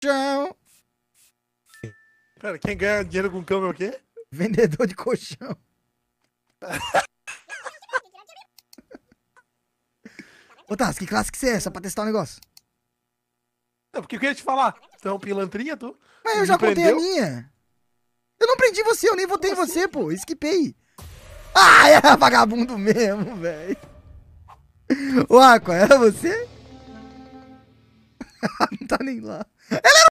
Chão. Pera, quem ganha dinheiro com cama é o quê? Vendedor de colchão. Ô, Taz, que classe que você é? Só pra testar o negócio. É porque eu queria te falar. Tu é um pilantrinha, tu? Mas eu Me já contei a prendeu? minha. Eu não prendi você, eu nem votei em você, pô. Esquipei. Ah, era vagabundo mesmo, velho. Ô, Aqua, era você? Não tá nem lá.